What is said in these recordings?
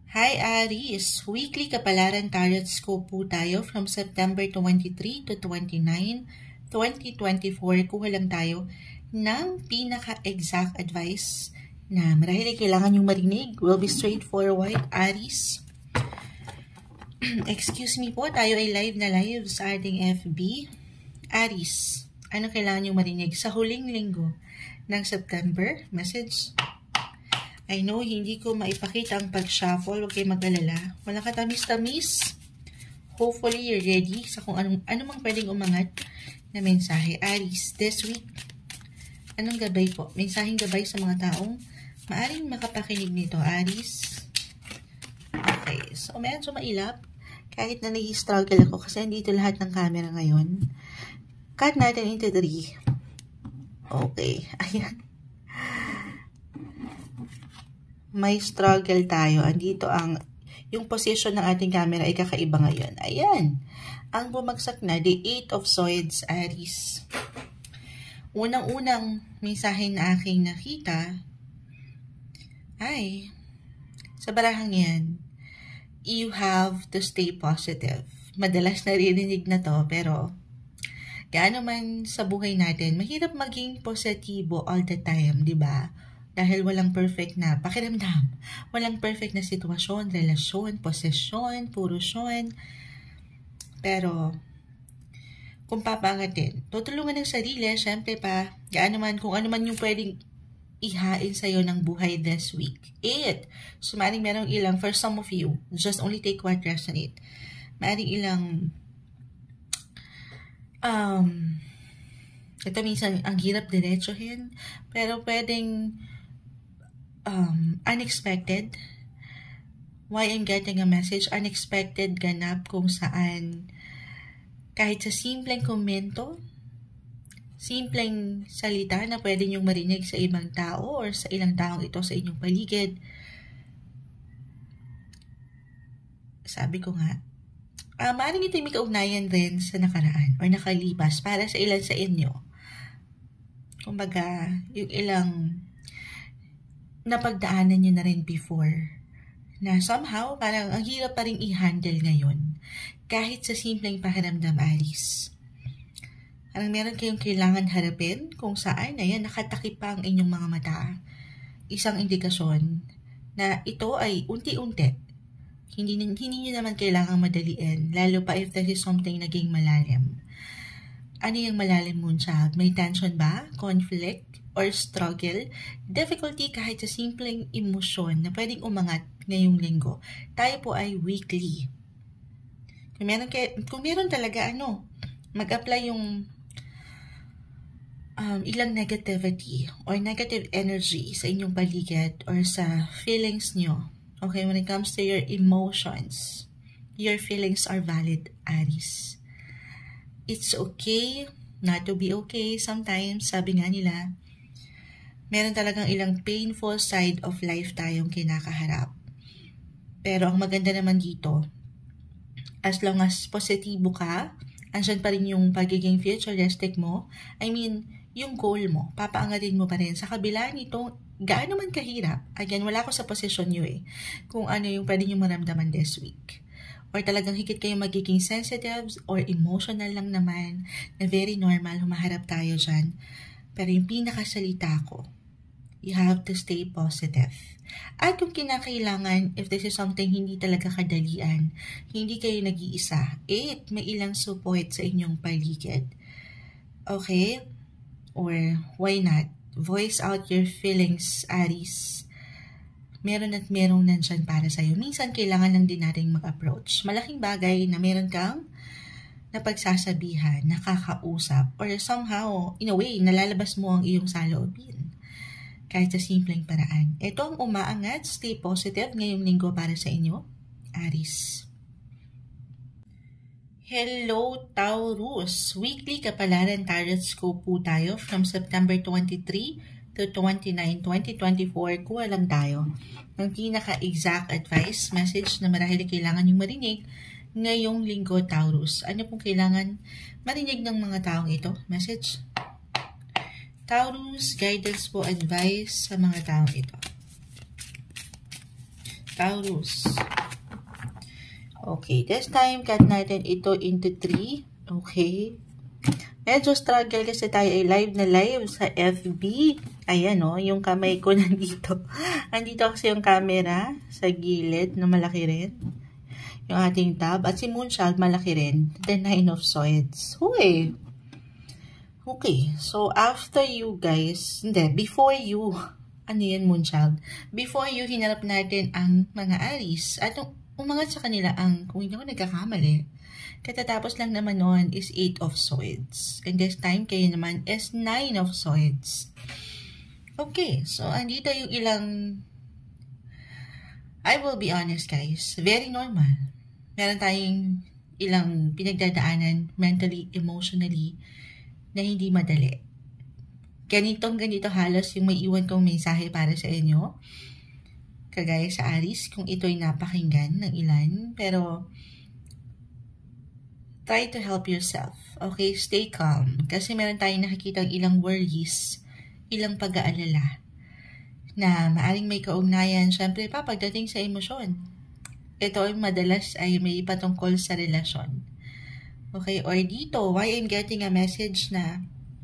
Hi Aries! Weekly Kapalaran Tarot Scope po tayo from September 23 to 29, 2024. Kuha lang tayo ng pinaka-exact advice na marahil kailangan yung marinig. Will be straightforward, Aries. Excuse me po, tayo ay live na live sa ating FB. Aries, ano kailangan yung marinig sa huling linggo ng September? Message. I know, hindi ko maipakita ang pag-shuffle. Huwag kayo mag-alala. Walang katamis-tamis. Hopefully, you're ready sa kung anong pwedeng umangat na mensahe. Aries, this week, anong gabay po? Mensaheng gabay sa mga taong maaring makapakinig nito. Aries. Okay, so medyo mailap. Kahit na nag-struggle ako kasi andito lahat ng camera ngayon. Cut natin into 3. Okay, ayan. May struggle tayo. Andito yung position ng ating camera ay kakaiba ngayon. Ayan. Ang bumagsak na, the 8 of Swords, Aries. Unang-unang mensahe na aking nakita ay, sa barahang yan, you have to stay positive. Madalas naririnig na to, pero gaano man sa buhay natin, mahirap maging positibo all the time, di ba? Dahil walang perfect na pakiramdam, walang perfect na sitwasyon, relasyon, posesyon, purusyon. Pero, kung papangatin, tutulungan ng sarili, syempre pa, kung ano man yung pwedeng ihain sa'yo ng buhay this week. 8. So, maaaring merong ilang, for some of you, just only take what resonate. Maaaring ilang, ito minsan, ang hirap diretsohin, pero pwedeng, unexpected. Why I'm getting a message? Unexpected ganap kung saan kahit sa simpleng komento, simpleng salita na pwede niyong marinig sa ibang tao or sa ilang taong ito sa inyong paligid. Sabi ko nga, maaaring ito may kaugnayan din sa nakaraan or nakalipas para sa ilan sa inyo. Kumbaga, yung ilang napagdaanan nyo na rin before na somehow parang ang hirap pa rin i-handle ngayon kahit sa simpleng pakiramdam, Aries. Parang meron kayong kailangan harapin kung saan ayan, nakatakip pa ang inyong mga mata. Isang indikasyon na ito ay unti-unti. Hindi nyo naman kailangang madaliin, lalo pa if this is something naging malalim. Ano yung malalim, Moonchild? May tension ba? Conflict? Or struggle, difficulty kahit sa simpleng emosyon na pwedeng umangat ngayong linggo. Tayo po ay weekly. Kung meron talaga, mag-apply yung ilang negativity or negative energy sa inyong paligid or sa feelings nyo. Okay, when it comes to your emotions, your feelings are valid, Aries. It's okay not to be okay. Sometimes, sabi nga nila, meron talagang ilang painful side of life tayong kinakaharap. Pero ang maganda naman dito, as long as positibo ka, andyan pa rin yung pagiging futuristic mo, yung goal mo, papaangarin mo pa rin. Sa kabila nito, gaano man kahirap, again, wala ko sa posisyon nyo kung ano yung pwede nyo maramdaman this week. Or talagang higit kayong magiging sensitive or emotional lang naman, na very normal, humaharap tayo dyan. Pero yung pinakasalita ko, you have to stay positive. At kung kinakailangan, if this is something hindi talaga kadalian, hindi kayo nag-iisa, may ilang support sa inyong paligid. Okay? Or why not? Voice out your feelings, Aries. Meron at merong nandyan para sa'yo. Minsan kailangan lang din natin mag-approach. Malaking bagay na meron kang napagsasabihan, nakakausap, or somehow, in a way, nalalabas mo ang iyong saloobin. Kahit sa simpleng paraan. Ito ang umaangat, stay positive ngayong linggo para sa inyo, Aries. Hello, Taurus! Weekly Kapalaran Tarot Scope po tayo from September 23 to 29, 2024. Kuha lang tayo ng pinaka-exact advice, message na marahil kailangan yung marinig ngayong linggo, Taurus. Ano pong kailangan marinig ng mga taong ito? Message. Taurus, guidance po, advice sa mga taong ito. Taurus. Okay, this time, cut natin ito into 3. Okay. Medyo struggle kasi tayo ay live na live sa FB. Ayan o, yung kamay ko nandito. Andito kasi yung camera sa gilid na malaki rin. Yung ating tab. At si Moonchild malaki rin. The 9 of Swords. Huy! Okay, so after you guys, before you, ano yan Moonchild? Before you, hinarap natin ang mga Aries. At umangat sa kanila ang, kung hindi ako nagkakamali, katatapos lang naman noon is 8 of Swords. And this time, kayo naman is 9 of Swords. Okay, so andito yung ilang, I will be honest guys, very normal. Meron tayong ilang pinagdadaanan mentally, emotionally, na hindi madali. Ganito halos yung may iwan kong mensahe para sa inyo. Kagaya sa Aries, kung ito'y napakinggan ng ilan. Pero, try to help yourself. Okay, stay calm. Kasi meron tayong nakikita ilang worries, ilang pag-aalala, na maaring may kaugnayan, syempre pa, pagdating sa emosyon. Ito ay madalas ay may patungkol sa relasyon. Okay, or dito, why I'm getting a message na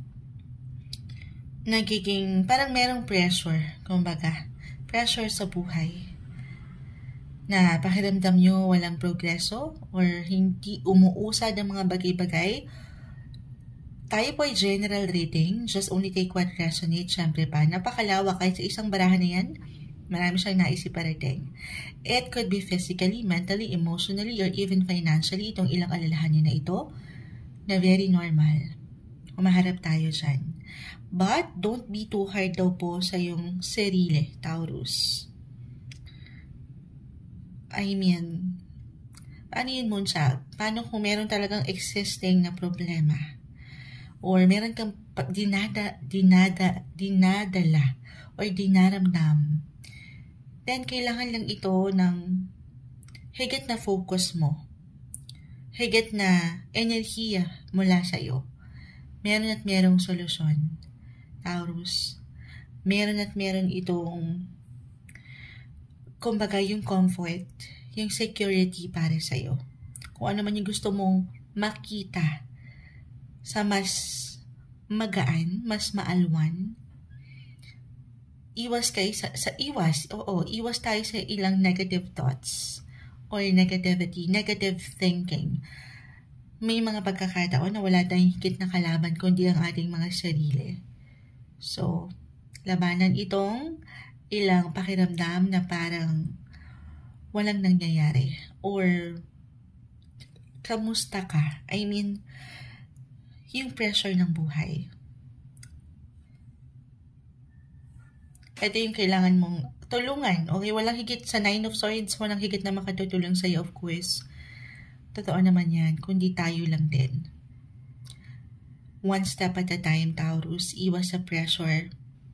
nagiging, parang merong pressure, kumbaga, pressure sa buhay. Na pakiramdam nyo walang progreso or hindi umuusad ang mga bagay-bagay. Tayo po ay general reading, just only take what resonates, syempre pa. Napakalawak kahit sa isang barahan na yan, marami siyang naisip parating. It could be physically, mentally, emotionally, or even financially, itong ilang alalahanin na ito, na very normal. Umaharap tayo dyan. But, don't be too hard daw po sa yung sarili, Taurus. I mean, ano yun Moonchild? Paano kung meron talagang existing na problema? Or meron kang dinadala or dinaramdam? Then, kailangan lang ito ng higit na focus mo. Higit na enerhiya mula sa'yo. Meron at merong solusyon. Taurus. Meron at meron itong, kumbaga yung comfort, yung security para sa'yo. Kung ano man yung gusto mong makita sa mas magaan, mas maalwan, iwas kayo iwas tayo sa ilang negative thoughts or negativity, negative thinking. May mga pagkakataon na wala tayong higit na kalaban kundi ang ating mga sarili. So, labanan itong ilang pakiramdam na parang walang nangyayari or kamusta ka? I mean, yung pressure ng buhay. Ito yung kailangan mong tulungan. Okay, walang higit sa 9 of Swords, walang higit na makatutulong sa'yo, of course. Totoo naman yan, kundi tayo lang din. One step at a time, Taurus. Iwas sa pressure.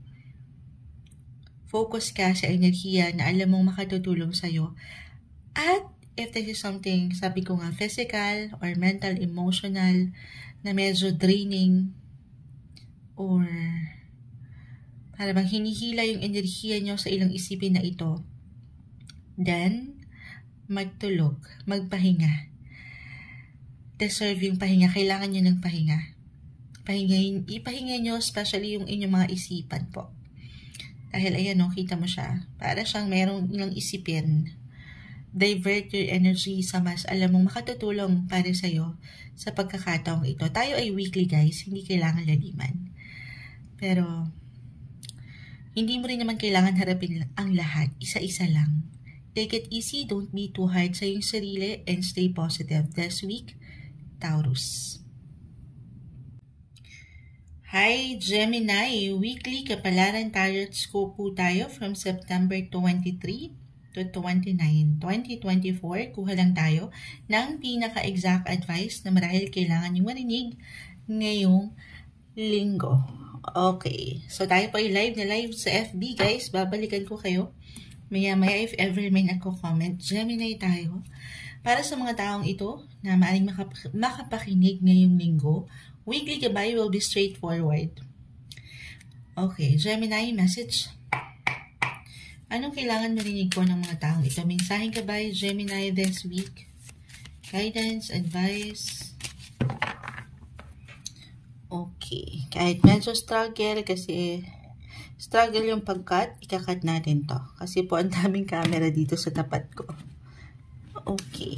Focus ka sa enerhiya na alam mong makatutulong sa'yo. At if this is something, sabi ko nga, physical or mental, emotional, na medyo draining or para bang hinihila yung enerhiya nyo sa ilang isipin na ito, then, magtulog, magpahinga. Deserve yung pahinga. Kailangan nyo ng pahinga. Ipahinga nyo, especially yung inyong mga isipan po. Dahil ayan o, kita mo siya. Para siyang merong ilang isipin. Divert your energy sa mas alam mong makatutulong para sa'yo sa pagkakataong ito. Tayo ay weekly guys, hindi kailangan laliman. Pero, hindi mo rin naman kailangan harapin ang lahat. Isa-isa lang. Take it easy, don't be too hard sa iyong sarili, and stay positive this week, Taurus. Hi, Gemini! Weekly Kapalaran Tarot Scope po tayo from September 23 to 29, 2024. Kuha lang tayo ng pinaka-exact advice na marahil kailangan nyo marinig ngayong linggo. Okay, so tayo po ay live na live sa FB guys. Babalikan ko kayo maya-maya if ever may nagko-comment. Gemini tayo. Para sa mga taong ito na maaaring makapakinig ngayong linggo, weekly gabay will be straightforward. Okay, Gemini message Anong kailangan marinig po ng mga taong ito? Mensaheng gabay, Gemini, this week. Guidance, advice. Okay. Kahit medyo struggle kasi struggle yung pag-cut, ikakat natin to. Kasi po ang daming camera dito sa tapat ko. Okay.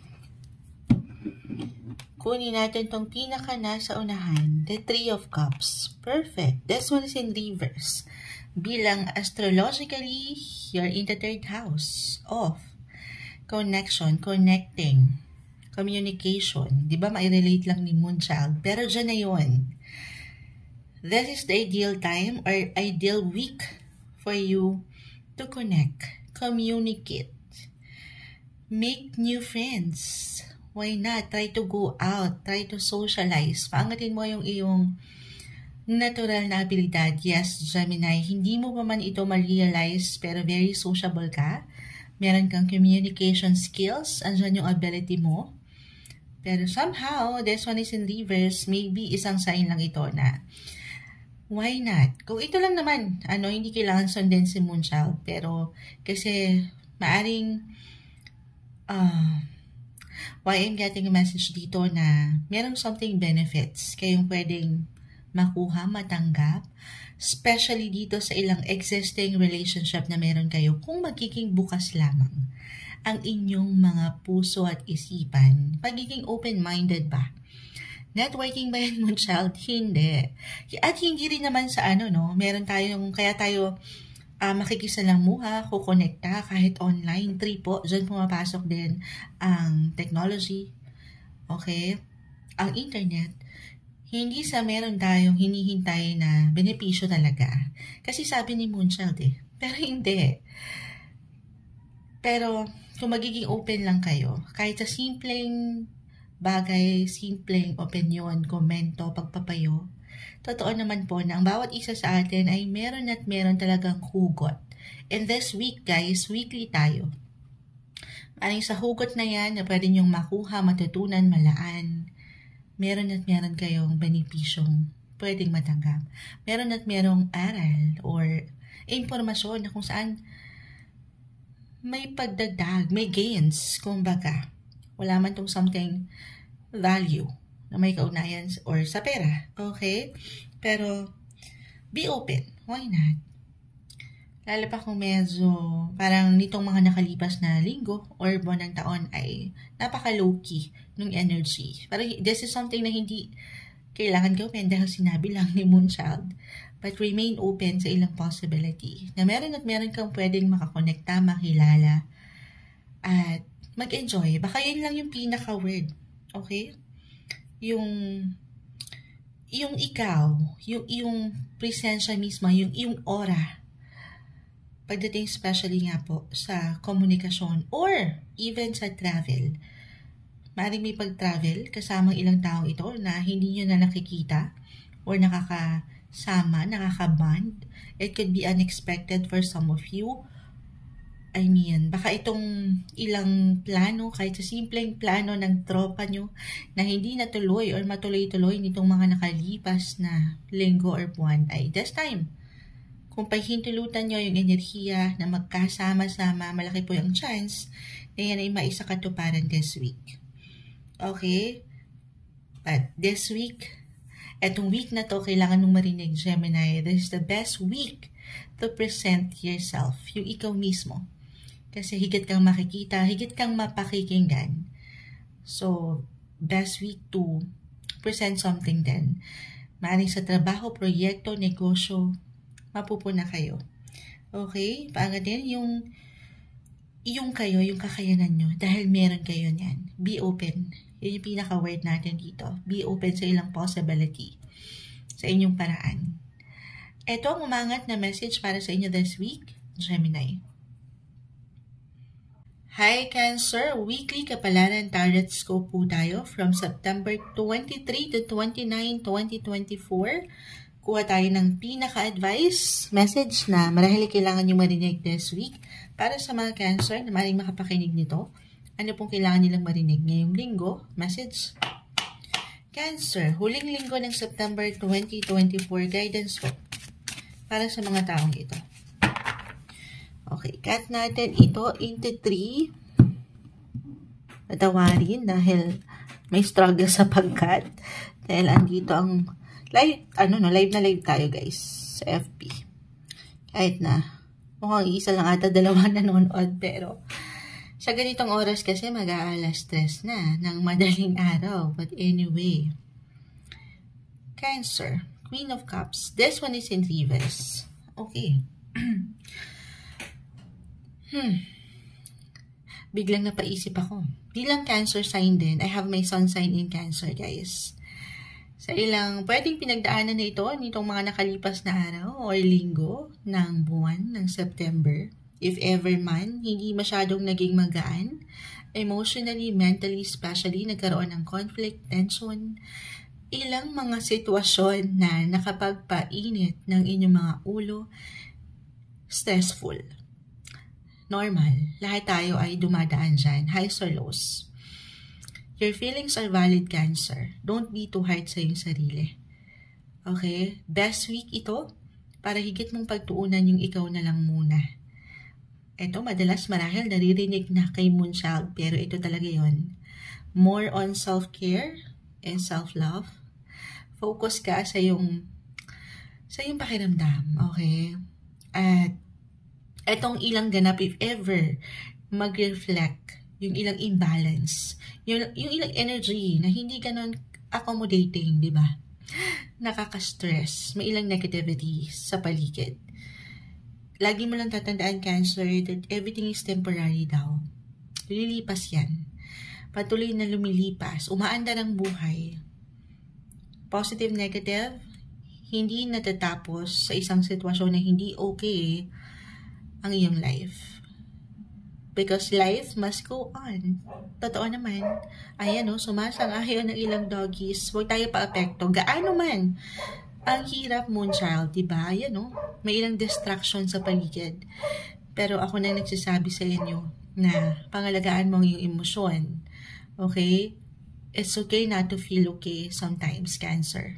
Kunin natin tong pinaka nasa unahan, the Three of Cups. Perfect. This one is in reverse. Bilang astrologically, you're in the third house of connection, connecting, communication. Di ba mai-relate lang ni Moonchild? Pero dyan na yun. This is the ideal time or ideal week for you to connect, communicate, make new friends. Why not? Try to go out, try to socialize. Paangatin mo yung iyong natural na abilidad. Yes, Gemini, hindi mo pa man ito ma-realize pero very sociable ka. Meron kang communication skills, andyan yung ability mo. Pero somehow, this one is in reverse, maybe isang sign lang ito na why not? Kung ito lang naman, hindi kailangan sundin si Moonchild. Pero kasi maaring why I'm getting a message dito na merong something benefits kayong pwedeng makuha, matanggap, especially dito sa ilang existing relationship na meron kayo kung magiging bukas lamang ang inyong mga puso at isipan. Pagiging open-minded ba? Networking ba yan, Moonchild? Hindi. At hindi rin naman sa meron tayong, kaya tayo makikisalamuha, kukonekta kahit online. 3 po, dyan pumapasok din ang technology. Okay? Ang internet. Hindi sa meron tayong hinihintay na benepisyo talaga. Kasi sabi ni Moonchild Pero hindi. Pero kung magiging open lang kayo, kahit sa simpleng bagay, simpleng opinion, komento, pagpapayo, totoo naman po na ang bawat isa sa atin ay meron at meron talagang hugot. And this week, guys, weekly tayo. Maring sa hugot na yan na pwede nyong makuha, matutunan, malaan, meron at meron kayong benepisyong pwedeng matanggap. Meron at merong aral or informasyon na kung saan may pagdagdag, may gains, kumbaga. Wala man tong something value na may kaugnayan or sa pera. Okay? Pero, be open. Why not? Lalo pa kung medyo parang nitong mga nakalipas na linggo or buwan ng taon ay napaka-low-key nung energy. Parang this is something na hindi kailangan gawin dahil sinabi lang ni Moonchild. But remain open sa ilang possibility. Na meron at meron kang pwedeng makakonekta, makilala, at mag-enjoy. Baka yun lang yung pinaka-word. Okay? Yung ikaw, yung presensya mismo, yung aura, pagdating especially nga po sa komunikasyon or even sa travel. Maaaring may pag-travel kasamang ilang taong ito na hindi nyo na nakikita or nakakasama, nakaka-bond. It could be unexpected for some of you. I mean, baka itong ilang plano, kahit sa simpleng plano ng tropa nyo na hindi natuloy or matuloy-tuloy nitong mga nakalipas na linggo or buwan ay this time. Kung pahintulutan nyo yung enerhiya na magkasama-sama, malaki po yung chance na yan ay maisakatuparan this week. Okay? But this week, etong week na to, kailangan mong marinig, Gemini, this is the best week to present yourself, yung ikaw mismo. Kasi higit kang makikita, higit kang mapakikinggan. So, best week to present something din. Maaaring sa trabaho, proyekto, negosyo, mapupuna kayo. Okay? Paangatin, yung kayo, yung kakayanan nyo, dahil meron kayo niyan. Be open. Yun yung pinaka-word natin dito. Be open sa ilang possibility. Sa inyong paraan. Ito ang umangat na message para sa inyo this week, Gemini. Hi Cancer! Weekly Kapalaran Tarot Scope po tayo from September 23 to 29, 2024. Kuha tayo ng pinaka-advice message na marahil kailangan nyo marinig this week para sa mga Cancer na maaaring makapakinig nito. Ano pong kailangan nilang marinig ngayong linggo? Message. Cancer, huling linggo ng September 2024, guidance po para sa mga taong ito. Okay, cut natin ito into 3. Patawarin dahil may struggle sa pag-cut. Dahil andito ang live, live na live tayo guys sa FB. Kahit na mukhang isa lang ata dalawa nanonood, pero sa ganitong oras kasi mag-aalas 3 na ng madaling araw. But anyway, Cancer, Queen of Cups. This one is in reverse. Okay. Biglang napaisip ako. Bilang Cancer sign din, I have my sun sign in Cancer, guys. Sa ilang pwedeng pinagdaanan na ito nitong mga nakalipas na araw or linggo ng buwan ng September, if ever man, hindi masyadong naging magaan, emotionally, mentally, especially, nagkaroon ng conflict, tension, ilang mga sitwasyon na nakapagpainit ng inyong mga ulo, stressful. Normal, lahat tayo ay dumadaan dyan, highs or lows. Your feelings are valid, Cancer. Don't be too hard sa iyong sarili. Okay? Best week ito para higit mong pagtuunan yung ikaw na lang muna. Ito, madalas marahil naririnig na kay Moonchild, pero ito talaga yon. More on self-care and self-love. Focus ka sa yung pakiramdam, okay? At etong ilang ganap, if ever, mag-reflect yung ilang imbalance, yung ilang energy na hindi ganon accommodating, di ba? Nakaka-stress, may ilang negativity sa paligid. Lagi mo lang tatandaan, Cancer, that everything is temporary daw. Lilipas yan. Patuloy na lumilipas, umaandar ang buhay. Positive, negative, hindi natatapos sa isang sitwasyon na hindi okay ang iyong life. Because life must go on. Totoo naman. Ayan o, sumasang-ayon ng ilang doggies. Huwag tayo pa-apekto. Gaano man ang hirap, Moonchild, diba? Ayan o, may ilang distraction sa paligid. Pero ako na nagsasabi sa inyo na pangalagaan mo ang iyong emosyon. Okay? It's okay not to feel okay sometimes, Cancer.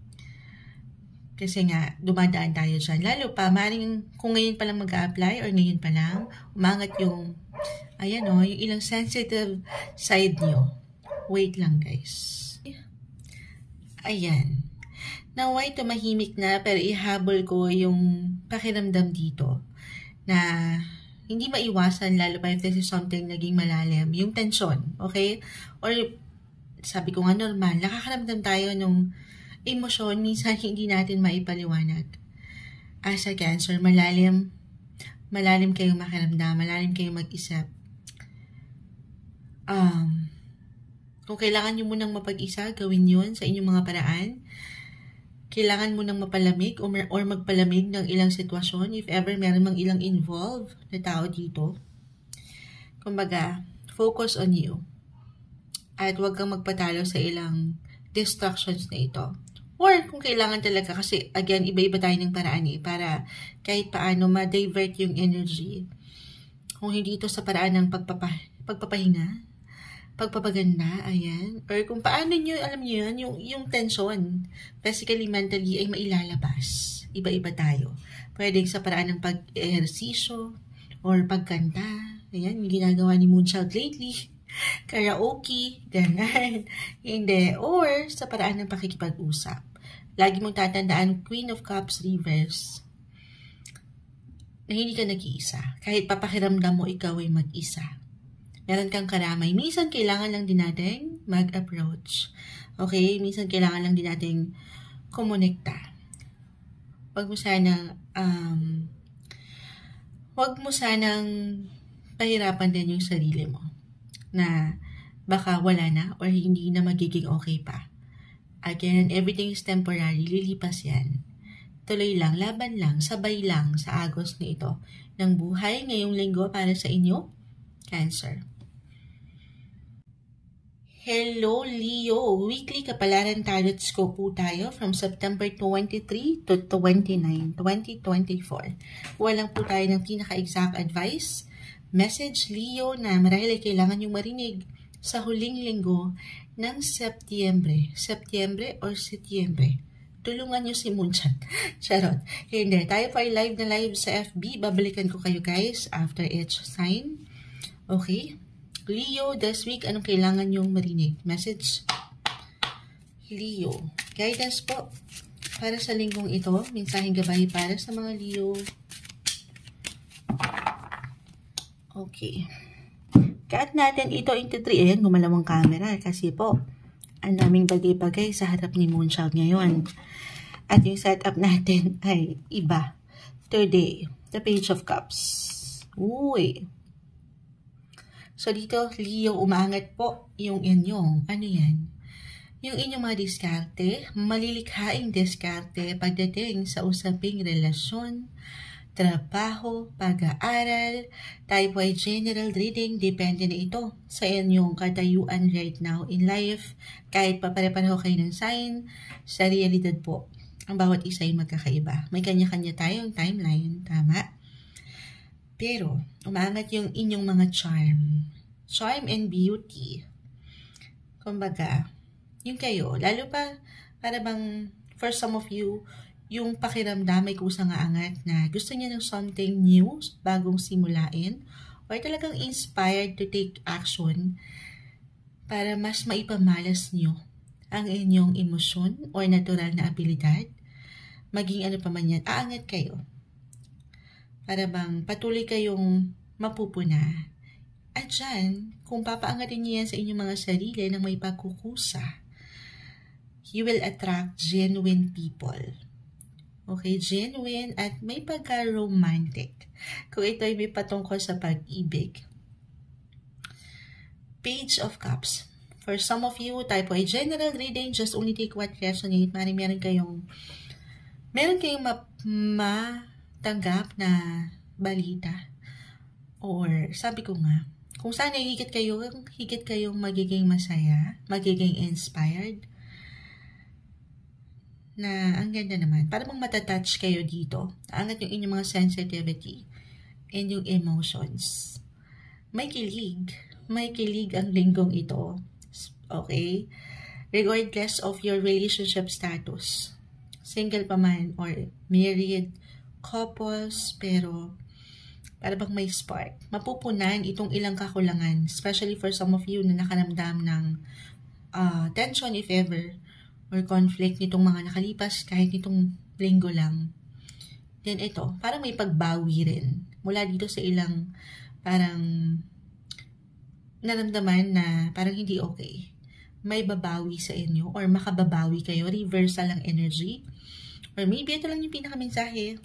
Kasi nga, dumadaan tayo dyan. Lalo pa, maring kung ngayon pa lang mag-a-apply or ngayon pa lang, umangat yung, ayan o, yung ilang sensitive side nyo. Wait lang, guys. Ayan. Naway tumahimik na, pero ihabol ko yung pakiramdam dito na hindi maiwasan, lalo pa if this is something naging malalim, yung tension, okay? Or, sabi ko nga normal, nakakaramdam tayo nung emosyon, minsan hindi natin maipaliwanag. As a Cancer, malalim kayong makiramdam, malalim kayong mag-isip. Kung kailangan nyo munang mapag-isa, gawin yun sa inyong mga paraan. Kailangan mo nang mapalamig or magpalamig ng ilang sitwasyon, if ever meron mang ilang involved na tao dito. Kumbaga, focus on you. At huwag kang magpatalo sa ilang distractions na ito. Or kung kailangan talaga, kasi again, iba-iba tayo ng paraan para kahit paano ma-divert yung energy. Kung hindi ito sa paraan ng pagpapahinga, pagpapaganda, ayan. Or kung paano nyo, alam nyo yan, yung tension, physically, mentally, ay mailalabas. Iba-iba tayo. Pwede sa paraan ng pag-ehersisyo or pagkanta. Ayan, yung ginagawa ni Moonchild lately. Karaoke, ganun. Hindi. Or sa paraan ng pakikipag-usap. Lagi mong tatandaan, Queen of Cups reverse, na hindi ka nag-iisa. Kahit papakiramdam mo ikaw ay mag-isa. Meron kang karamay. Minsan kailangan lang din natin mag-approach. Okay? Minsan kailangan lang din natin kumonekta. Huwag mo sanang pahirapan din yung sarili mo na baka wala na or hindi na magiging okay pa. Again, everything is temporary. Lilipas yan. Tuloy lang, laban lang, sabay lang sa agos na ito ng buhay ngayong linggo para sa inyo, Cancer. Hello, Leo! Weekly Kapalaran Tarot Scope po tayo from September 23 to 29, 2024. Walang po tayo ng pinaka-exact advice. Message, Leo, na marahil ay kailangan yung marinig sa huling linggo ng Setyembre or Setyembre Tulungan nyo si Moonshot. Charot. Hindi. Tayo pa live na live sa FB. Babalikan ko kayo guys after each sign. Okay? Leo, this week, anong kailangan nyong marinig? Message? Leo. Guidance po. Para sa linggong ito. Mensaheng gabay para sa mga Leo. Okay. Cut natin ito into 3. Ayan, gumalawang camera. Kasi po, ang daming bagay-bagay sa harap ni Moonchild ngayon. At yung setup natin ay iba. Today, the Page of Cups. Uy. So, dito, Leo, umangat po yung inyong, ano yan? Yung inyong mga diskarte, malilikhaing diskarte pagdating sa usaping relasyon, trabaho, pag-aaral, tayo po ay general reading, depende na ito sa inyong katayuan right now in life. Kahit pa pare-pareho kayo ng sign, sa realidad po, ang bawat isa ay magkakaiba. May kanya-kanya tayong timeline, tama? Pero, umangat yung inyong mga charm and beauty. Kumbaga, yung kayo, lalo pa, para bang, for some of you, yung pakiramdam ay kusang aangat na gusto niya ng something new, bagong simulain, or talagang inspired to take action para mas maipamalas niyo ang inyong emosyon or natural na abilidad, maging ano pa man yan, aangat kayo. Para bang patuloy kayong mapupuna. At dyan, kung papaangatin niyo yan sa inyong mga sarili na may pagkukusa, you will attract genuine people. Okay, genuine at may pagka-romantic. Kung ito ay may patungkol sa pag-ibig. Page of Cups. For some of you, tayo po ay general reading, just only take what resonate. Meron kayong matanggap na balita. Or, sabi ko nga, kung saan ay higit kayong magiging masaya, magiging inspired, na ang ganda naman. Para bang matatouch kayo dito. Angat yung inyong mga sensitivity and yung emotions. May kilig ang linggong ito. Okay? Regardless of your relationship status. Single pa man or married, couples, pero para bang may spark. Mapupunan itong ilang kakulangan, especially for some of you na nakaramdam ng tension if ever, or conflict nitong mga nakalipas kahit nitong linggo lang. Then ito, parang may pagbawi rin. Mula dito sa ilang parang naramdaman na parang hindi okay. May babawi sa inyo or makababawi kayo. Reversal ang energy. Or maybe ito lang yung pinakamensahe.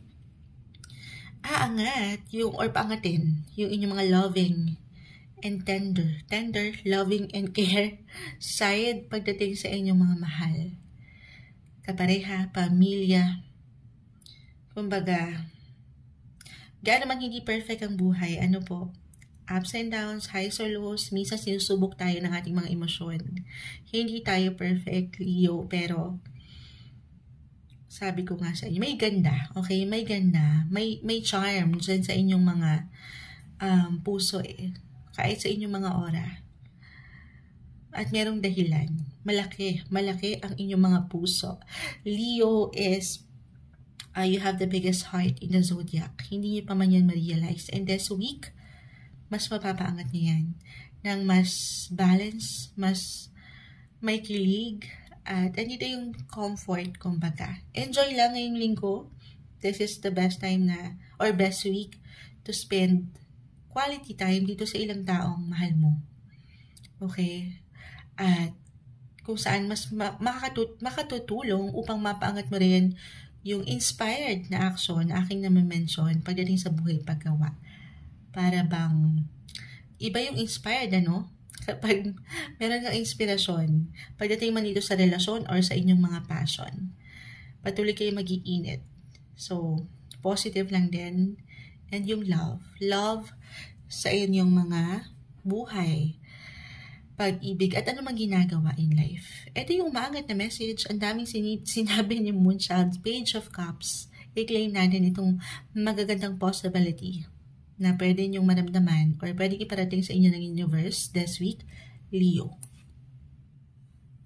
Aangat yung, or paangatin yung inyong mga loving and tender, loving and care side pagdating sa inyong mga mahal. Kapareha, pamilya. Kumbaga, gaano man hindi perfect ang buhay, ano po, ups and downs, highs or lows, minsan sinusubok tayo ng ating mga emosyon. Hindi tayo perfect, Leo, pero sabi ko nga sa inyo, may ganda, okay? May ganda, may charm dyan sa inyong mga puso eh. Kahit sa inyong mga aura. At merong dahilan. Malaki ang inyong mga puso. Leo is, you have the biggest heart in the zodiac. Hindi niyo pa man yan ma-realize. And this week, mas mapapaangat niyo yan. Nang mas balance, mas may kilig, at andito yung comfort, kumbaga. Enjoy lang ngayong linggo. This is the best time na, or best week, to spend quality time dito sa ilang taong mahal mo. Okay? At kung saan mas makatutulong upang mapaangat mo rin yung inspired na action na aking naman-mention pagdating sa buhay paggawa. Para bang iba yung inspired, ano? Kapag meron kang inspirasyon, pagdating man dito sa relasyon or sa inyong mga passion, patuloy kayo mag-iinit. So, positive lang din. And yung love sa inyong mga buhay, pag-ibig, at ano mang ginagawa in life. Ito yung umaangat na message. Ang daming sinabi ni Moonchild, Page of Cups. I-claim natin itong magagandang possibility na pwede niyong maramdaman or pwede iparating sa inyo ng universe this week, Leo.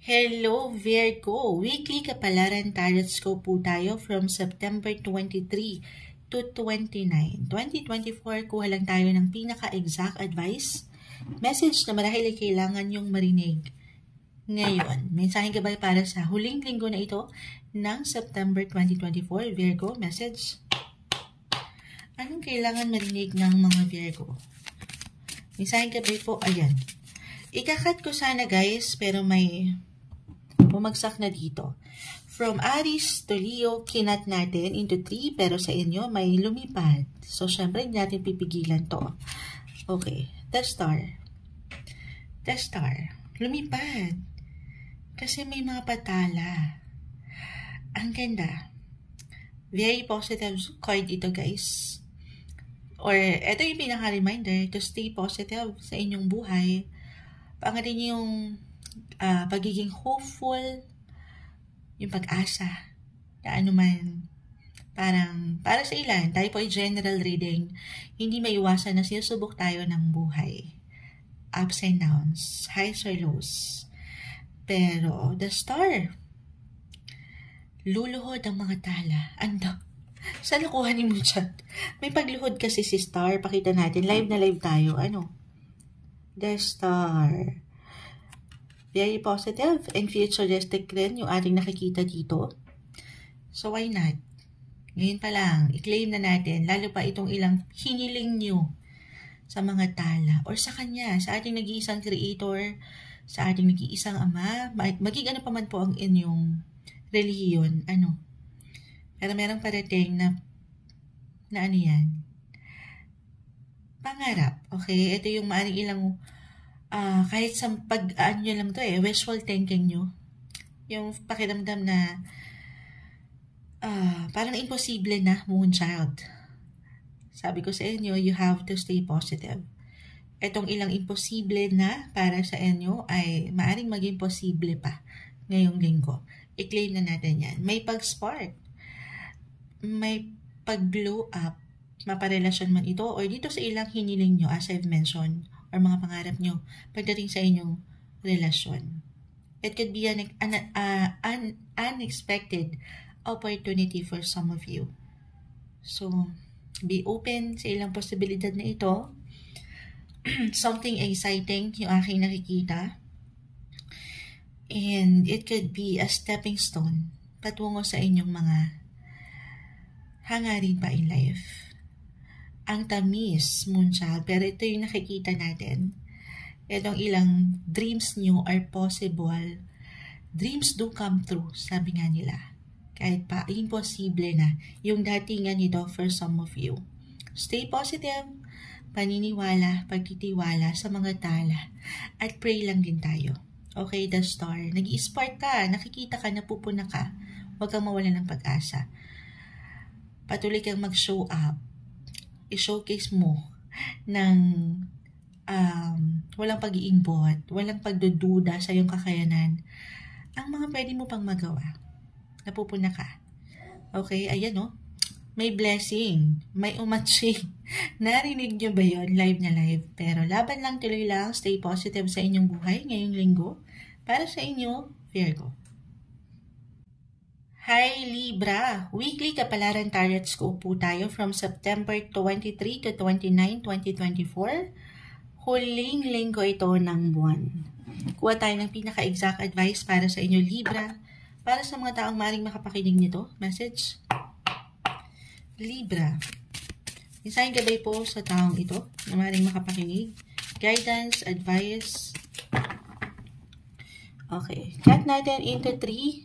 Hello Virgo! Weekly Kapalaran Tarot Scope po tayo from September 23 to 29. 2024, kuha lang tayo ng pinaka-exact advice. Message na marahil ay kailangan yung marinig ngayon. Mensaheng gabay para sa huling linggo na ito ng September 2024. Virgo, message. Anong kailangan marinig ng mga Virgo? Mensaheng gabay po, ayan. Ikakat ko sana guys, pero may bumagsak na dito. From Aries to Leo, kinat natin into 3, pero sa inyo may lumipad. So, syempre, hindi natin pipigilan to. Okay. The Star. The Star. Lumipad. Kasi may mga patala. Ang ganda. Very positive card ito, guys. Or, ito yung pinaka-reminder to stay positive sa inyong buhay. Pangarin yung pagiging hopeful, yung pag-asa, na ano man, parang, para sa ilan, tayo po ay general reading, hindi maiwasan na sinusubok tayo ng buhay. Ups and downs, highs or lows. Pero, the Star, luluhod ang mga tala. Ando, saan nakuha ni mo chat? May pagluhod kasi si Star, pakita natin, live na live tayo, ano? The Star. Very positive and futuristic rin yung ating nakikita dito. So, why not? Ngayon pa lang, i-claim na natin, lalo pa itong ilang hiniling nyo sa mga tala or sa kanya, sa ating nag-iisang creator, sa ating nag-iisang ama, maging ano pa man po ang inyong relihiyon, ano. Pero merong parating na ano yan? Pangarap, okay? Ito yung maaring ilang kahit sa pag-aan nyo lang to wishful thinking nyo. Yung pakiramdam na parang imposible na, Moonchild. Sabi ko sa inyo, you have to stay positive. Etong ilang imposible na para sa inyo ay maaring maging posible pa ngayong linggo. I-claim na natin yan. May pag-spark. May pag-blow up. Maparelasyon man ito or dito sa ilang hiniling nyo as I've mentioned or mga pangarap nyo pagdating sa inyong relasyon. It could be an unexpected opportunity for some of you. So, be open sa ilang posibilidad na ito. Something exciting yung aking nakikita. And it could be a stepping stone patungo sa inyong mga hangarin pa in life. Ang tamis, Moonchild, pero ito yung nakikita natin. Itong ilang dreams nyo are possible. Dreams do come true, sabi nga nila. Kahit pa imposible na yung datingan nito for some of you. Stay positive, paniniwala, pagtitiwala sa mga tala, at pray lang din tayo. Okay, the Star. Nag-i-spark ka, nakikita ka, napupuna ka. Huwag kang mawalan ng pag-asa. Patuloy kang mag-show up. I-showcase mo ng walang pag-iimbot, walang pagdududa sa iyong kakayanan. Ang mga pwede mo pang magawa. Napupuna ka. Okay, ayan o. May blessing. May umatching. Narinig nyo ba yun? Live na live. Pero laban lang, tuloy lang. Stay positive sa inyong buhay ngayong linggo. Para sa inyo, Virgo. Hi Libra! Weekly Kapalaran Tarot Scope po tayo from September 23 to 29, 2024. Huling linggo ito ng buwan. Kuha tayo ng pinaka-exact advice para sa inyo Libra. Para sa mga taong maring makapakinig nito. Message. Libra. Isang gabay po sa taong ito na maring makapakinig. Guidance, advice. Okay. Cut natin into 3.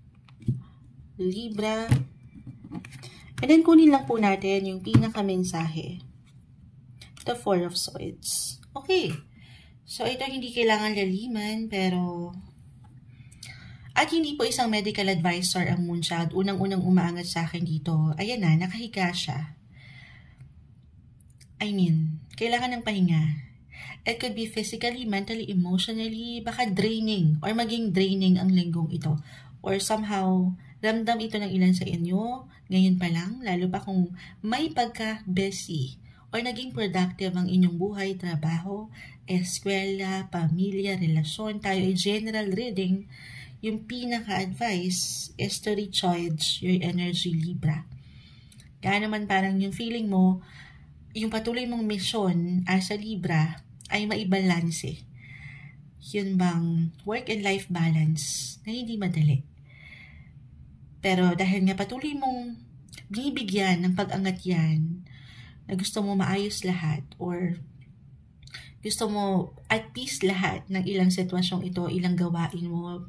Libra. And then, kunin lang po natin yung pinaka-mensahe. The Four of Swords. Okay. So, ito hindi kailangan laliman, pero at hindi po isang medical advisor ang Moonchild. Unang-unang umaangat sa akin dito. Ayan na, nakahiga siya. I mean, kailangan ng pahinga. It could be physically, mentally, emotionally, baka draining or maging draining ang linggong ito. Or somehow, ramdam ito ng ilan sa inyo, ngayon pa lang, lalo pa kung may pagka-busy or naging productive ang inyong buhay, trabaho, eskwela, pamilya, relasyon. Tayo ay general reading. Yung pinaka-advice is to recharge your energy, Libra. Kaya naman parang yung feeling mo, yung patuloy mong mission as a Libra ay maibalanse. Yun bang work and life balance na hindi madali. Pero dahil nga patuloy mong binibigyan ng pag-angat yan, na gusto mo maayos lahat or gusto mo at peace lahat ng ilang sitwasyong ito, ilang gawain mo,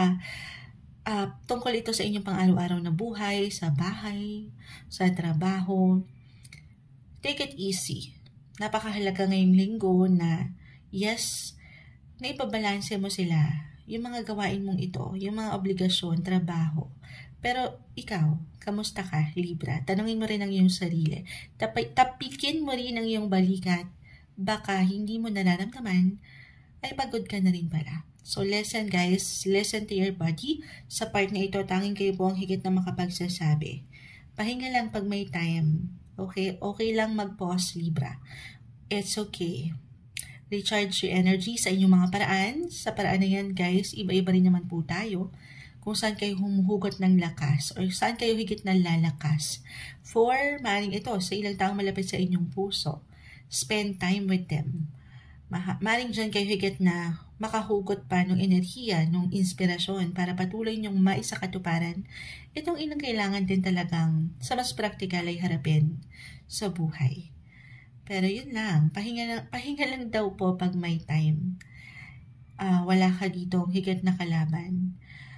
tungkol ito sa inyong pang-araw-araw na buhay, sa bahay, sa trabaho. Take it easy. Napakahalaga ngayong linggo na yes, na ipabalanse mo sila, yung mga gawain mong ito, yung mga obligasyon, trabaho. Pero ikaw, kamusta ka, Libra? Tanungin mo rin ang iyong sarili. Tapikin mo rin ang iyong balikat. Baka hindi mo nararamdaman, ay pagod ka na rin pala. So listen guys, listen to your body. Sa part na ito, tanging kayo po ang higit na makapagsasabi. Pahinga lang pag may time. Okay? Okay lang mag-pause, Libra. It's okay. Recharge your energy sa inyong mga paraan. Sa paraan na yan, guys, iba-iba rin naman po tayo. Kung saan kayo humuhugot ng lakas or saan kayo higit na lalakas. For, maaaring ito, sa ilang taong malapit sa inyong puso. Spend time with them. Maaaring dyan kayo higit na makahugot pa ng enerhiya, ng inspirasyon para patuloy niyong maisakatuparan itong ilang kailangan din talagang sa mas praktikal ay harapin sa buhay. Pero yun lang, pahinga lang daw po pag may time. Wala ka dito higit na kalaban.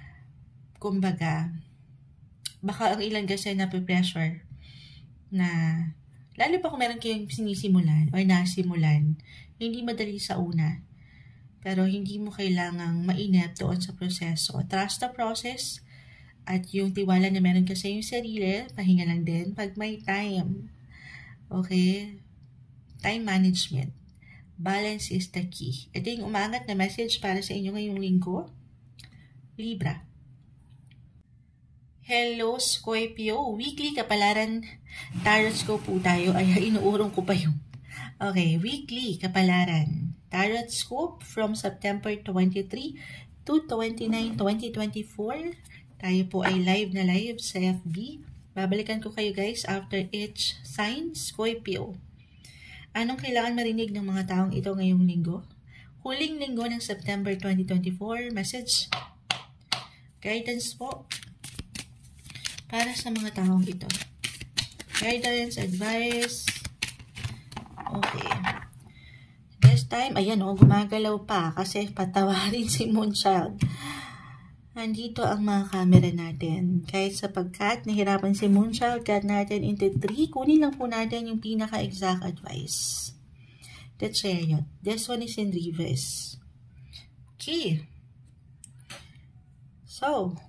Kumbaga, baka ang ilan kasi nape-pressure na, lalo pa kung meron kayong sinisimulan o nasimulan, hindi madali sa una. Pero hindi mo kailangang mainip doon sa proseso. Trust the process at yung tiwala na meron ka sa iyong sarili, pahinga lang din pag may time. Okay? Time management. Balance is the key. Ito yung umaangat na message para sa inyo ngayong linggo. Libra. Hello, Scorpio. Weekly kapalaran tarot scope po tayo. Ay, inuurong ko pa yung. Okay, weekly kapalaran tarot scope from September 23 to 29, 2024. Tayo po ay live na live sa FB. Babalikan ko kayo guys after each sign, Scorpio. Anong kailangan marinig ng mga taong ito ngayong linggo? Huling linggo ng September 2024. Message. Guidance po. Para sa mga taong ito. Guidance, advice. Okay. This time, ayan o, gumagalaw pa kasi patawarin si Moonchild. Nandito ang mga camera natin. Kahit sapagkat nahirapan si Moonchild, cut natin into 3. Kunin lang po natin yung pinaka-exact advice. The Chariot. This one is in reverse. Okay. So,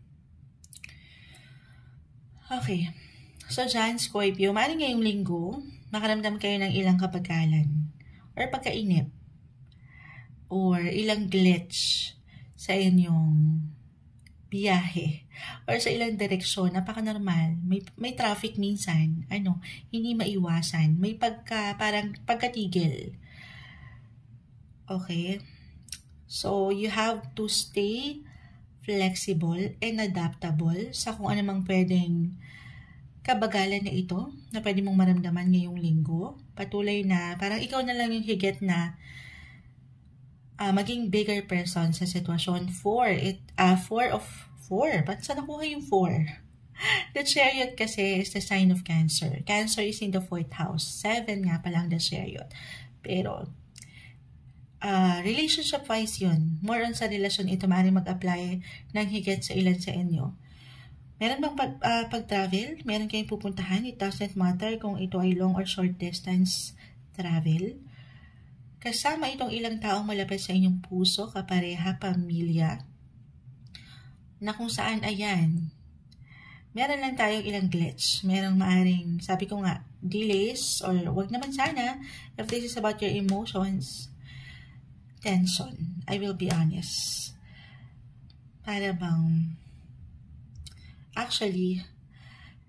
okay. So, dyan, Scorpio, maaaring ngayong linggo, makaramdam kayo ng ilang kapagalan or pagkainip or ilang glitch sa inyong biyahe or sa ilang direksyon. Napaka-normal. May traffic minsan. Hindi maiwasan. May parang pagkatigil. Okay? So, you have to stay flexible and adaptable sa kung anumang pwedeng kabagalan na ito na pwede mong maramdaman ngayong linggo. Patuloy na, parang ikaw na lang yung higit na maging bigger person sa sitwasyon. 4 of 4. Ba't saan nakuha yung 4? The Chariot kasi is the sign of Cancer. Cancer is in the 4th house. 7 nga palang the Chariot. Pero, relationship-wise yun. More on sa relasyon ito, maaaring mag-apply ng higit sa ilan sa inyo. Meron bang pag-travel? Meron kayong pupuntahan? It doesn't matter kung ito ay long or short distance travel. Kasama itong ilang taong malapit sa inyong puso, kapareha, pamilya, na kung saan, ayan, meron lang tayong ilang glitch. Merong maaring, sabi ko nga, delays, or wag naman sana, if this is about your emotions, tension. I will be honest. Para bang, actually,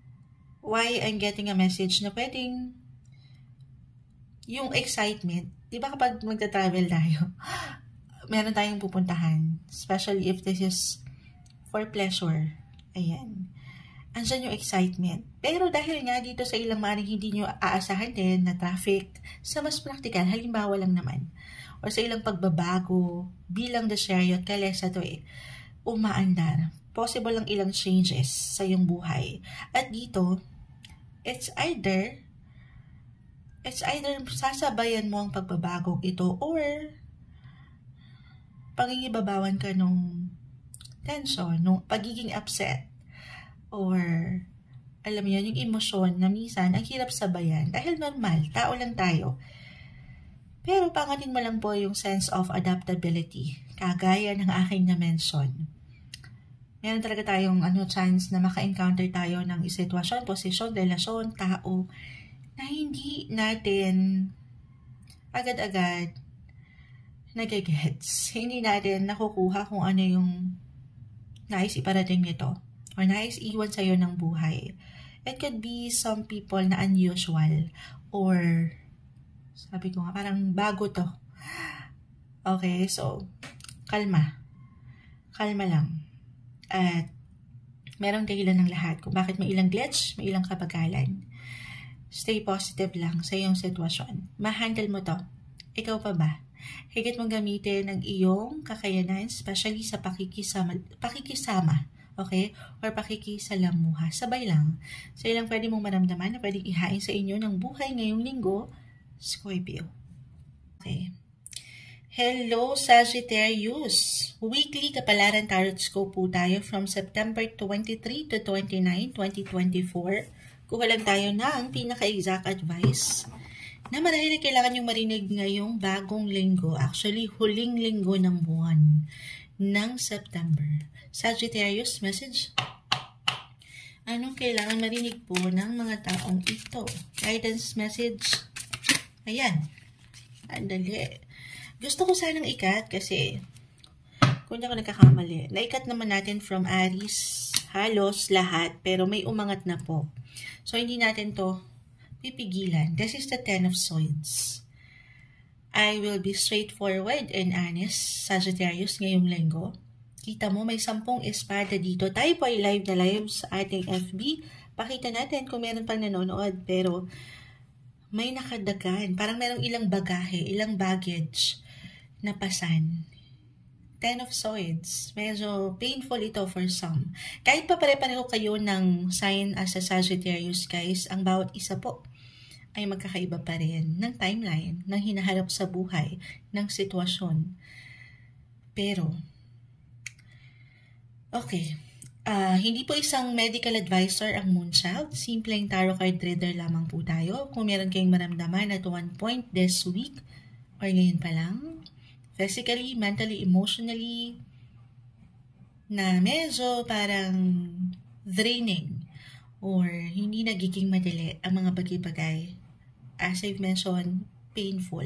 why I'm getting a message na pwedeng yung excitement Di ba kapag magta-travel tayo, meron tayong pupuntahan, especially if this is for pleasure. Ayan. Andyan yung excitement. Pero dahil nga dito sa ilang maaaring hindi nyo aasahan din na traffic, sa mas practical, halimbawa lang naman, or sa ilang pagbabago, bilang the chariot, kalesa to umaandar. Possible lang ilang changes sa iyong buhay. At dito, it's either sasabayan mo ang pagbabagong ito or pangingibabawan ka nung tension, nung pagiging upset, or alam mo yun, yung emosyon na minsan ang hirap sabayan dahil normal, tao lang tayo. Pero pangatin mo lang po yung sense of adaptability, kagaya ng aking na-mention. Meron talaga tayong chance na maka-encounter tayo ng sitwasyon, posisyon, relasyon, tao na hindi natin agad-agad nagigets. Hindi natin nakukuha kung ano yung nais iparating nito or nais iwan sa'yo ng buhay. It could be some people na unusual or sabi ko nga parang bago to. Okay, so kalma. Kalma lang. At merong dahilan ng lahat kung bakit may ilang glitch, may ilang kabagalan. Stay positive lang sa iyong sitwasyon. Ma-handle mo to. Ikaw pa ba? Higit mong gamitin ang iyong kakayanan, especially sa pakikisama, okay? Or pakikisalamuha. Sabay lang. Sa ilang pwede mong maramdaman na pwedeng ihain sa inyo ng buhay ngayong linggo, Scorpio. Okay. Hello, Sagittarius! Weekly Kapalaran Tarot Scope po tayo from September 23 to 29, 2024. Kuha lang tayo ng pinaka-exact advice na marahil kailangan yung marinig ngayong bagong linggo, actually huling linggo ng buwan ng September. Sagittarius message. Anong kailangan marinig po ng mga taong ito? Guidance message. Ayan. Andali. Gusto ko sanang ikat kasi kung hindi ako nagkakamali, naikat naman natin from Aries halos lahat pero may umangat na po. So hindi natin to pipigilan. This is the 10 of Swords. I will be straightforward and honest, Sagittarius, ngayong linggo. Kita mo, may 10 espada dito. Tayo po ay live na live sa ating FB. Pakita natin kung meron pang nanonood. Pero may nakadagan. Parang merong ilang bagahe, ilang baggage na pasan. 10 of Swords. Medyo painful ito for some. Kahit pa pare-pareho kayo ng sign as a Sagittarius, guys, ang bawat isa po ay magkakaiba pa rin ng timeline, ng hinaharap sa buhay, ng sitwasyon. Pero, okay. Hindi po isang medical advisor ang Moonchild. Simpleng tarot card reader lamang po tayo. Kung meron kayong maramdaman at one point this week, or ngayon pa lang, physically, mentally, emotionally, na medyo parang draining or hindi nagiging madali ang mga bagay-bagay. As I've mentioned, painful.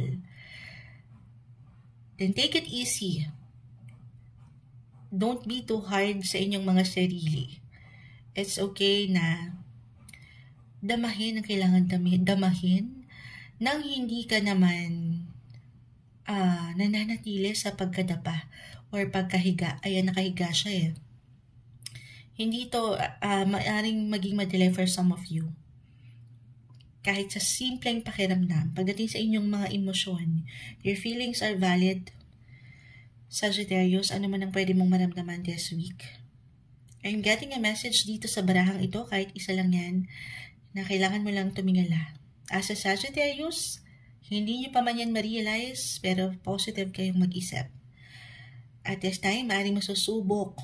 Then take it easy. Don't be too hard sa inyong mga sarili. It's okay na damahin ang kailangan damahin nang hindi ka naman nananatili sa pagkadapa or pagkahiga. Ayan, nakahiga siya eh. Hindi ito maaaring maging madali for some of you. Kahit sa simpleng pakiramdam, pagdating sa inyong mga emosyon, your feelings are valid. Sagittarius, ano man ang pwede mong maramdaman this week. I'm getting a message dito sa barahang ito, kahit isa lang yan, na kailangan mo lang tumingala. As a Sagittarius, hindi nyo pa man yan ma-realize, pero positive kayong mag-isip. At this time, maaaring masusubok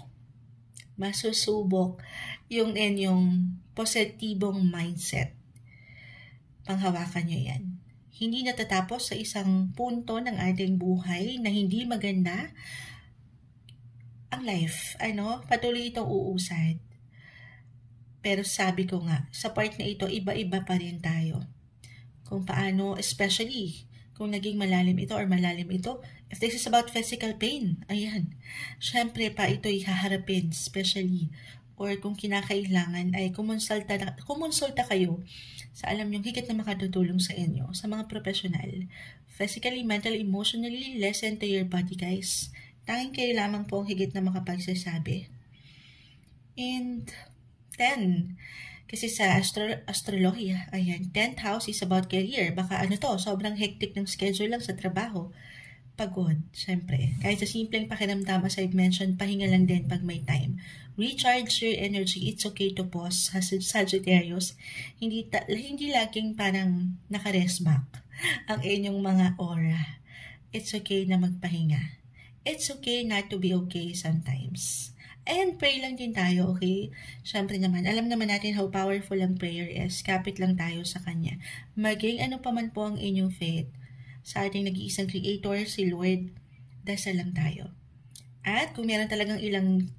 yung inyong positibong mindset. Panghawakan nyo yan. Hindi natatapos sa isang punto ng ating buhay na hindi maganda ang life. Patuloy itong uusad. Pero sabi ko nga, sa part na ito, iba-iba pa rin tayo. Kung paano, especially kung naging malalim ito or malalim ito, if this is about physical pain, ayan, syempre pa ito'y haharapin, especially, or kung kinakailangan ay kumonsulta kayo sa alam niyong higit na makatutulong sa inyo, sa mga profesional, physically, mentally, emotionally, listen to your body, guys. Tanging kayo lamang po ang higit na makapagsasabi. And 10. Kasi sa astrology, ayan, 10th house is about career. Baka sobrang hectic ng schedule lang sa trabaho. Pagod, syempre. Kahit sa simpleng pakiramdam, as I've mentioned, pahinga lang din pag may time. Recharge your energy. It's okay to pause. Sagittarius, hindi laging parang naka-rest back ang inyong mga aura. It's okay na magpahinga. It's okay not to be okay sometimes. And pray lang din tayo, okay? Syempre naman, alam naman natin how powerful ang prayer is. Kapit lang tayo sa Kanya. Maging ano pa man po ang inyong faith, sa ating nag-iisang Creator, si Lord, dasal lang tayo. At kung meron talagang ilang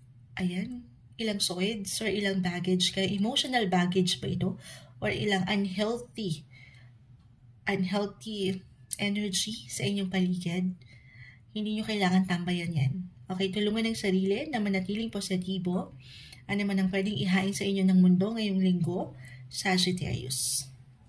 swords or ilang baggage kayo, emotional baggage ba ito? Or ilang unhealthy energy sa inyong paligid, hindi nyo kailangan tambayan yan. Okay, tulungan ng sarili na manatiling positibo. Ano man ang pwedeng ihain sa inyo ng mundo ngayong linggo, Sagittarius.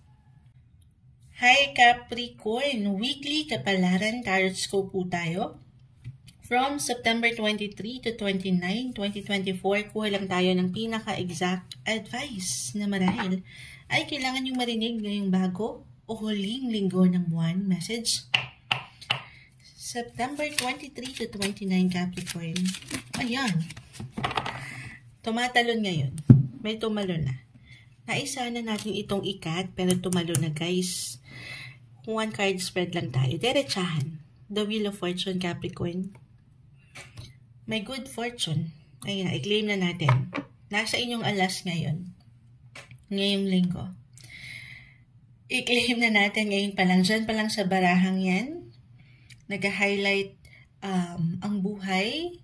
Hi Capricorn! Weekly Kapalaran Tarot Scope po tayo. From September 23 to 29, 2024, kuha lang tayo ng pinaka-exact advice na marahil ay kailangan yung marinig ngayong bago o huling linggo ng buwan. Message. September 23 to 29, Capricorn. Ayan. Tumatalon ngayon. May tumalon na. Naisa na natin itong ikat, pero tumalon na, guys. One card spread lang tayo. Diretsahan. The Wheel of Fortune, Capricorn. May good fortune. Ayan, i-claim na natin. Nasa inyong alas ngayon. Ngayong linggo. I-claim na natin ngayon pa lang. Diyan pa lang sa barahang yan. Nag-highlight ang buhay,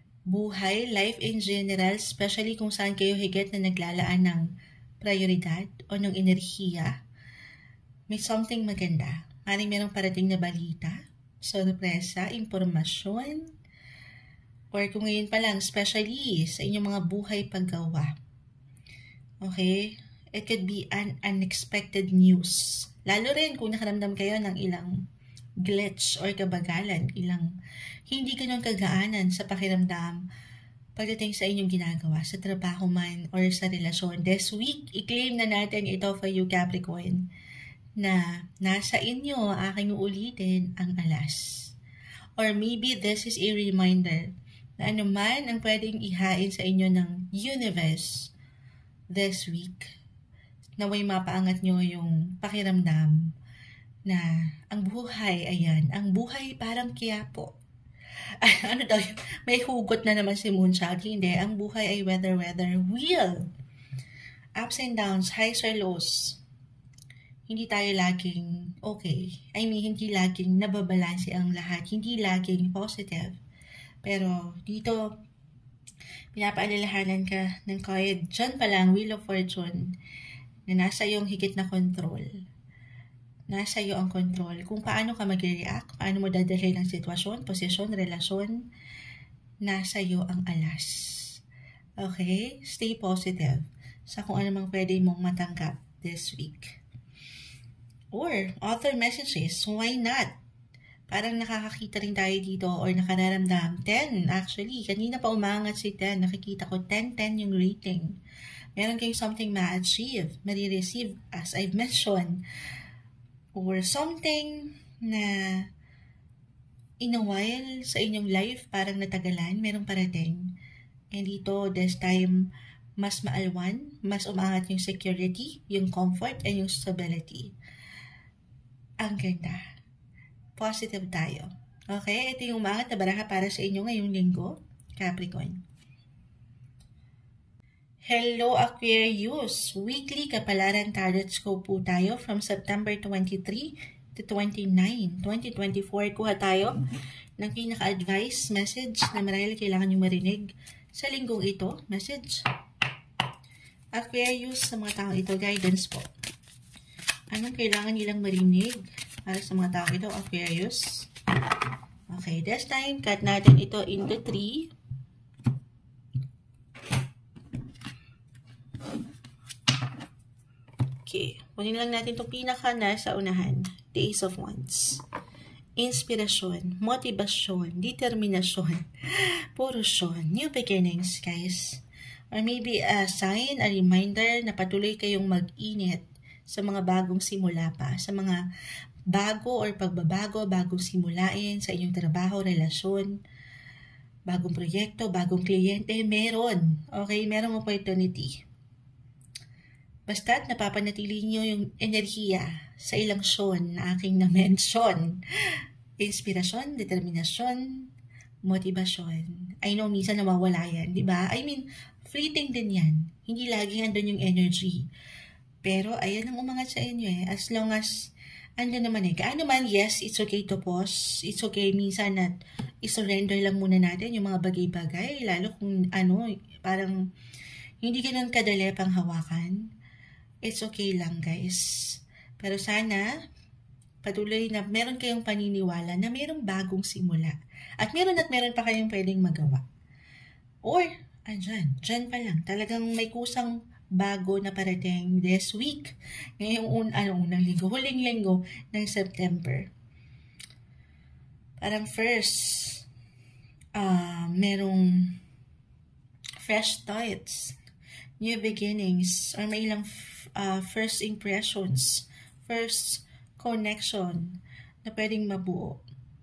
life in general, especially kung saan kayo higit na naglalaan ng prioridad o ng enerhiya. May something maganda. Maring merong parating na balita, sorpresa, impormasyon, or kung ngayon pa lang, especially sa inyong mga buhay paggawa. Okay? It could be an unexpected news. Lalo rin kung nakaramdam kayo ng ilang glitch or kabagalan, ilang hindi ganun kagaanan sa pakiramdam pagdating sa inyong ginagawa, sa trabaho man or sa relasyon. This week, i-claim na natin ito for you, Capricorn, na nasa inyo, aking uulitin, ang alas. Or maybe this is a reminder na anuman ang pwedeng ihain sa inyo ng universe this week, naway mapaangat nyo yung pakiramdam na ang buhay, ayan, ang buhay parang Quiapo. Ano daw, may hugot na naman si Moonchild. Hindi, ang buhay ay weather, wheel. Ups and downs, highs or lows. Hindi tayo laging okay. I mean, hindi laging nababalanse ang lahat. Hindi laging positive. Pero dito, pinapaalalahanan ka ng card. Diyan pa lang, Wheel of Fortune, na nasa iyong higit na control. Nasa iyo ang control. Kung paano ka mag-react, paano mo dadalhin ang sitwasyon, posisyon, relasyon, nasa iyo ang alas. Okay? Stay positive sa kung ano mang pwede mong matanggap this week. Or, author messages, why not? Parang nakakakita rin tayo dito or nakararamdam. 10, actually. Kanina pa umangat si 10. Nakikita ko 10-10 yung rating. Meron kayong something ma-achieve, ma-receive, as I've mentioned. Or something na in a while sa inyong life parang natagalan, merong parating. And dito, this time, mas maalwan, mas umangat yung security, yung comfort, and yung stability. Ang ganda. Positive tayo. Okay? Ito yung umangat na baraha para sa inyo ngayong linggo, Capricorn. Hello Aquarius! Weekly Kapalaran Tarot Scope po tayo from September 23 to 29, 2024. Kuha tayo ng pinaka-advice message na marahil kailangan nyo marinig sa linggong ito. Message. Aquarius, sa mga taong ito, guidance po. Anong kailangan nilang marinig para sa mga taong ito, Aquarius? Okay, this time, cut natin ito into 3. Okay, kunin lang natin itong pinaka nasa unahan. the Ace of Wands. Inspirasyon, motivasyon, determinasyon, puro syon. New beginnings, guys. Or maybe a sign, a reminder na patuloy kayong mag-init sa mga bagong simula pa. Sa mga bago or pagbabago, bagong simulain sa inyong trabaho, relasyon, bagong proyekto, bagong kliyente, meron. Okay, merong opportunity. Basta't napapanatili nyo yung enerhiya sa ilang syon na aking na-mention. Inspirasyon, determinasyon, motivasyon. I know, minsan nawawala yan, di ba? I mean, fleeting din yan. Hindi laging andun yung energy. Pero, ayan ang umangat sa inyo eh. As long as, andun naman eh. Kaano man, yes, it's okay to pause. It's okay minsan na i-surrender lang muna natin yung mga bagay-bagay. Lalo kung parang hindi ganun kadali pang hawakan. It's okay lang, guys. Pero sana, patuloy na meron kayong paniniwala na merong bagong simula. At meron pa kayong pwedeng magawa. Or, dyan pa lang. Talagang may kusang bago na parating this week. Ngayong unang linggo, huling linggo ng September. Parang first, merong fresh starts, new beginnings, or may ilang first impressions, first connection na pwedeng mabuo.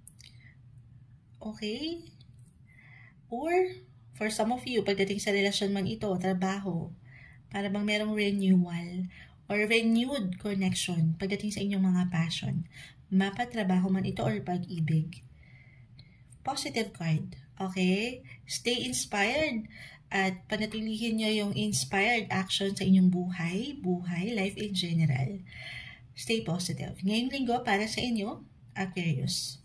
Okay? Or, for some of you, pagdating sa relasyon man ito, trabaho, para bang merong renewal or renewed connection pagdating sa inyong mga passion, mapatrabaho man ito or pag-ibig. Positive card. Okay? Stay inspired. At panatilihin nyo yung inspired action sa inyong buhay, life in general. Stay positive. Ngayong linggo para sa inyo, Aquarius.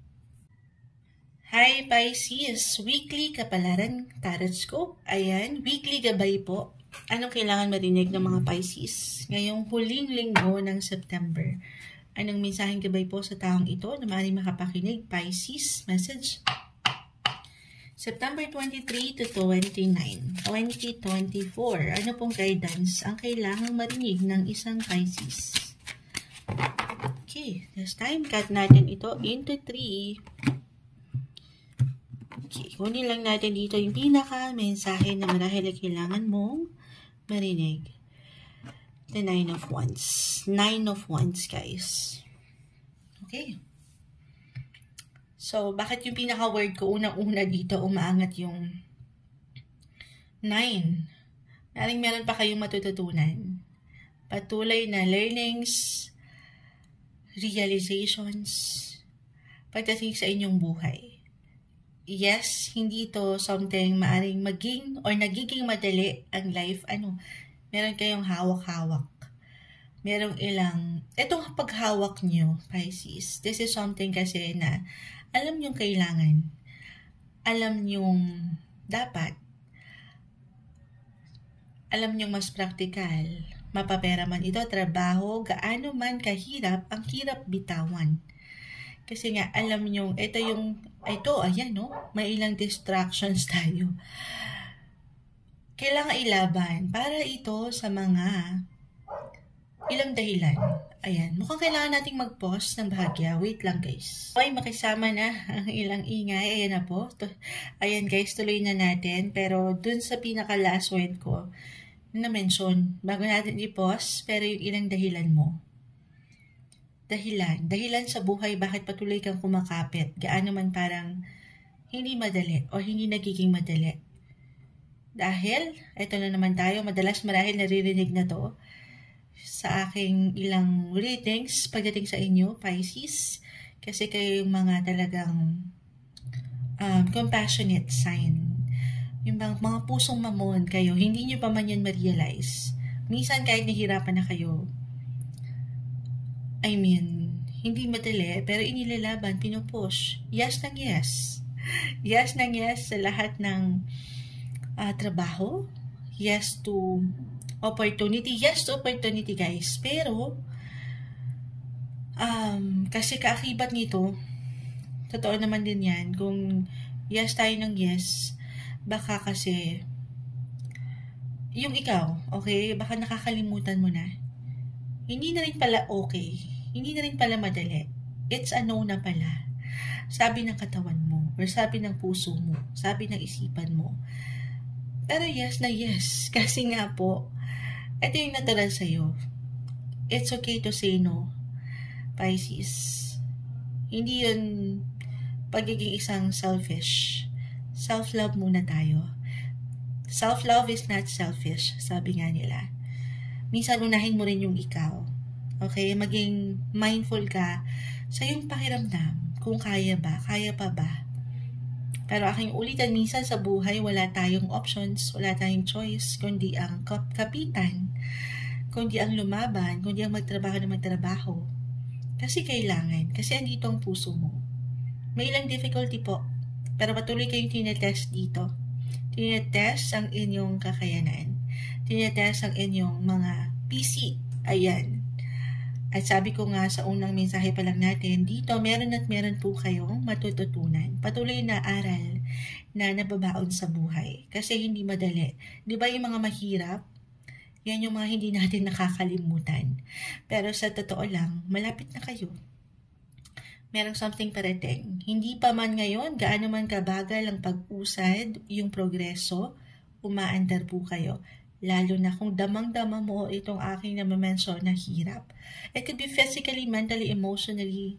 Hi Pisces! Weekly Kapalaran Tarot Scope. Ayan, weekly gabay po. Anong kailangan marinig ng mga Pisces? Ngayong huling linggo ng September. Anong mensaheng gabay po sa taong ito na maaaring makapakinig? Pisces, message. September 23 to 29, 2024. Ano pong guidance ang kailangang marinig ng isang Pisces? Okay, this time, cut natin ito into 3. Okay, kunin lang natin dito yung pinaka-mensahe na marahil kailangan mong marinig. The 9 of Wands. 9 of Wands, guys. Okay. So, bakit yung pinaka-word ko unang-una dito umaangat yung 9? Meron pa kayong matututunan. Patuloy na learnings, realizations, pagdating sa inyong buhay. Yes, hindi to something maaring maging or nagiging madali ang life. Meron kayong hawak-hawak. Merong ilang, itong paghawak nyo, Pisces, this is something kasi na alam nyong kailangan. Alam nyong dapat. Alam nyong mas praktikal. Mapapera man ito, trabaho, gaano man kahirap, ang hirap bitawan. Kasi nga, alam nyong, ayan, no? May ilang distractions tayo. Kailangan ilaban para ito sa mga ilang dahilan. Ayan, mukhang kailangan nating mag-pause ng bahagya. Wait lang, guys. Okay, makisama na ang ilang ingay. Ayan na po. Ayan, guys, tuloy na natin. Pero dun sa pinaka-last word ko, na-mention, bago natin i-pause, pero yung ilang dahilan mo. Dahilan sa buhay, bakit patuloy kang kumakapit. Gaano man parang hindi madali o hindi nagiging madali. Dahil, eto na naman tayo, madalas marahil naririnig na to, sa aking ilang readings pagdating sa inyo, Pisces, kasi kayo yung mga talagang compassionate sign. Yung mga pusong mamon kayo, hindi nyo pa man yan ma-realize. Minsan kahit nahihirapan na kayo, hindi madali, pero inilalaban, pinupush. Yes ng yes. Yes ng yes sa lahat ng trabaho. Yes to opportunity. Yes to opportunity, guys. Pero, kasi kaakibat nito, totoo naman din yan, kung yes tayo ng yes, baka kasi, yung ikaw, okay, baka nakakalimutan mo na. Hindi na rin pala okay hindi na rin pala madali. It's a no na pala. Sabi ng katawan mo, or sabi ng puso mo, sabi ng isipan mo. Pero yes na yes, kasi nga po, ito yung natural sa'yo. It's okay to say no, Pisces. Hindi yun pagiging isang selfish. Self-love muna tayo. Self-love is not selfish, sabi nga nila. Minsan unahin mo rin yung ikaw. Okay? Maging mindful ka sa iyong pakiramdam. Kung kaya pa ba. Pero aking ulitan, minsan sa buhay, wala tayong options, wala tayong choice, kundi ang kapitan, kundi ang lumaban, kundi ang magtrabaho na magtrabaho. Kasi kailangan, kasi andito ang puso mo. May ilang difficulty po, pero patuloy kayong tinetest dito. Tinetest ang inyong kakayanan. Tinetest ang inyong mga PC. Ayan. At sabi ko nga sa unang mensahe pa lang natin, dito meron at meron po kayong matututunan. Patuloy na aral na nababaon sa buhay. Kasi hindi madali. Di ba yung mga mahirap? Yan yung mga hindi natin nakakalimutan. Pero sa totoo lang, malapit na kayo. Merong something parating. Hindi pa man ngayon, gaano man kabagal ang pag-usad, yung progreso, umaandar po kayo. Lalo na kung damang-dama mo itong aking namamensyon na hirap. It could be physically, mentally, emotionally.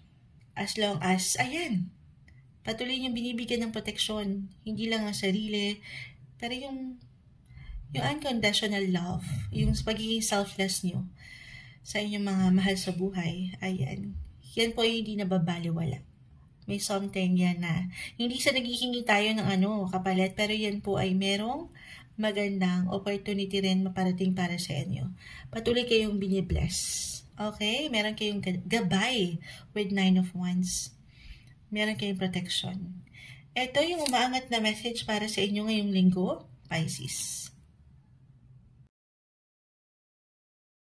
As long as, ayan, patuloy yung binibigyan ng proteksyon. Hindi lang ang sarili, pero yung unconditional love, yung pagiging selfless nyo sa inyong mga mahal sa buhay, ayan. Yan po yung hindi nababaliwala. May something yan na hindi sa naghihingi tayo ng kapalit, pero yan po ay merong magandang opportunity rin maparating para sa inyo. Patuloy kayong binibless. Okay? Meron kayong gabay with 9 of Wands. Meron kayong protection. Ito yung umaangat na message para sa inyo ngayong linggo, Pisces.